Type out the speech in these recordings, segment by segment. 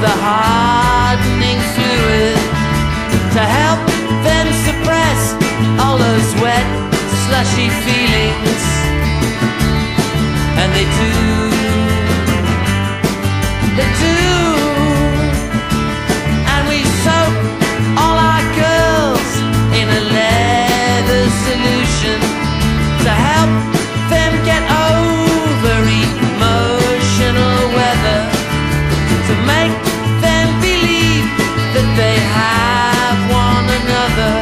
the hardening fluid to help them suppress all those wet, slushy feelings. And they do. And we soak all our girls in a leather solution to help them get over emotional weather, to make them believe that they have one another.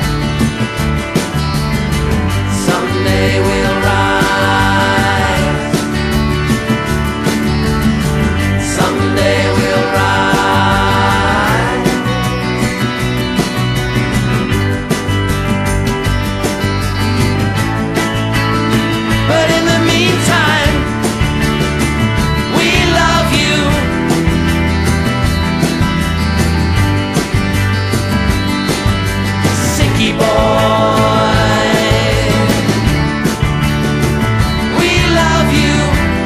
Someday we'll rise. Someday we'll rise. But in the meantime, we love you. Sickie-boy, we love you.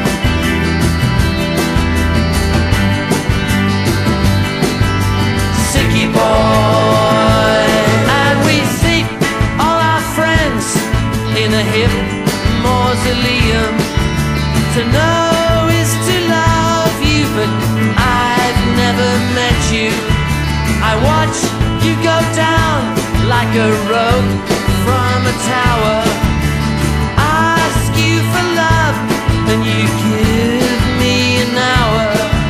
Sickie-boy, and we seek all our friends in a hip mausoleum. To know is to love you, but I've never met you. I watch you go down like a rope from a tower. Ask you for love, and you give me an hour.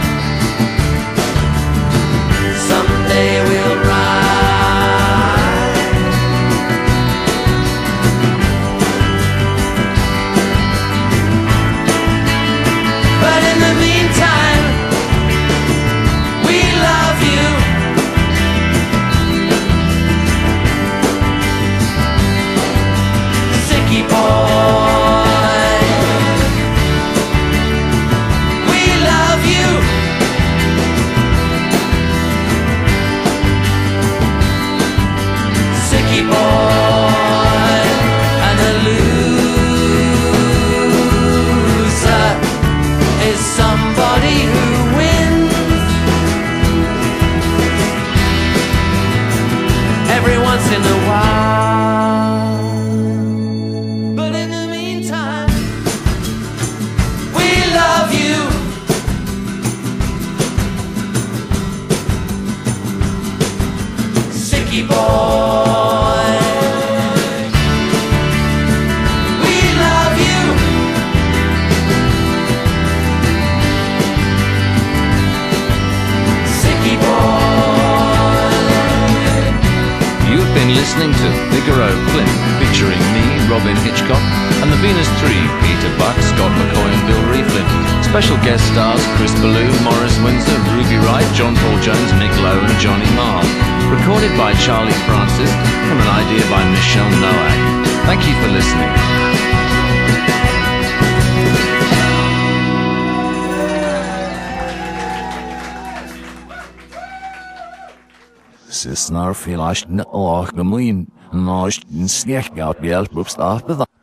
Someday we'll rise. But in the meantime, we love you. Sickie-boy, we love you. Sickie-boy, and a loser is somebody who wins every once in a while. But in the meantime, we love you. Sickie-boy, we love you. Sickie-boy. You've been listening to Figaro Flint, featuring me, Robyn Hitchcock, and the Venus 3, Peter Buck, Scott McCoy and Bill Reeflin. Special guest stars Chris Ballou, Morris Windsor, Ruby Wright, John Paul Jones, Nick Lowe and Johnny Marr. Recorded by Charlie Francis from an idea by Michelle Nowak. Thank you for listening. Sisnar vielleicht nicht auch gemein, noch ein Snech gab Geld,